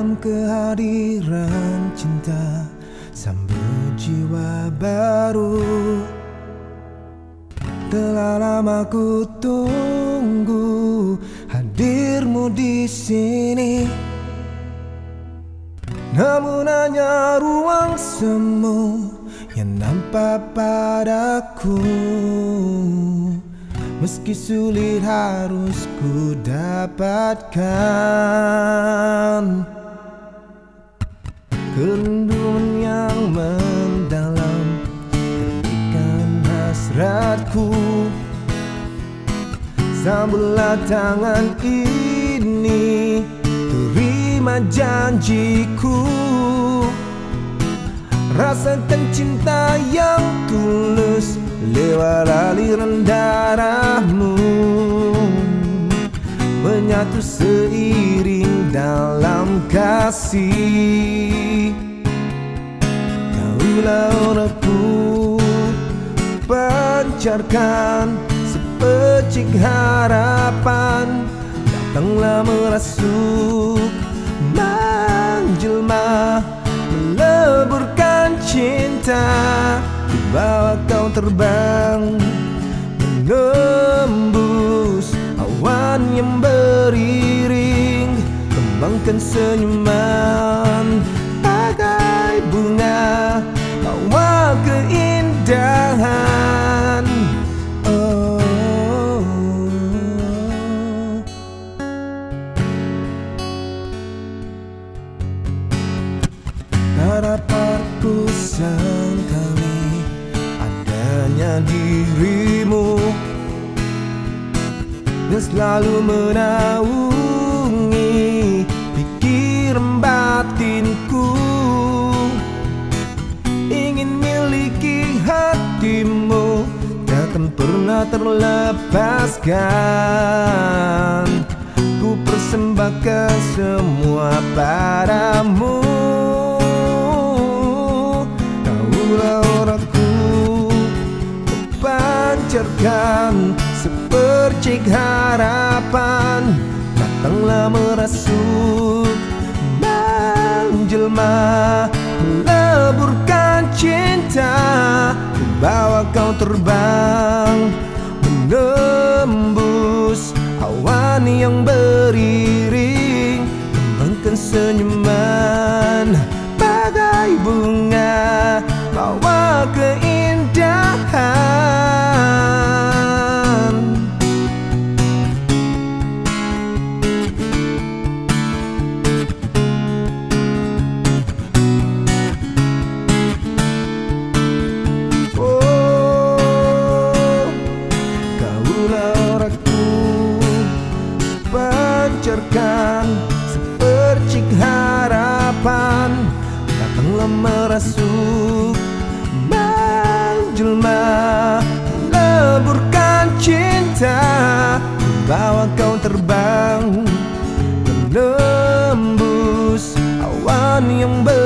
dalam kehadiran cinta, sambut jiwa baru. Telah lama ku tunggu hadirmu di sini, namun hanya ruang semu yang nampak padaku. Meski sulit harus ku dapatkan kerinduan yang mendalam, terpikan hasratku. Sambutlah tangan ini, terima janjiku. Rasakan cinta yang tulus lewat aliran darahmu, menyatu seiring dalam kasih. Kaulah orangku, pancarkan sepercik harapan. Datanglah merasuk, menjelma, meleburkan cinta. Bawa kau terbang, menembus awan yang beriring. Kembangkan senyuman bagai bunga, bawa keindahan. Tak dapat ku sangkali adanya dirimu yang selalu menaungi pikiran batinku. Ingin miliki hatimu, takkan pernah terlepaskan. Ku persembahkan semua padamu. Kaulah orangku, pancarkan sepercik harapan. Datanglah merasuk, menjelma, meleburkan cinta. Bawa kau terbang, menembus awan yang beriring. Kembangkan senyuman bagai bunga, bawa keindahan. Oh, kaulah orangku, pancarkan sepercik harapan. Datanglah merasuk, menjelma, leburkan cinta. Bawa kau terbang, menembus awan yang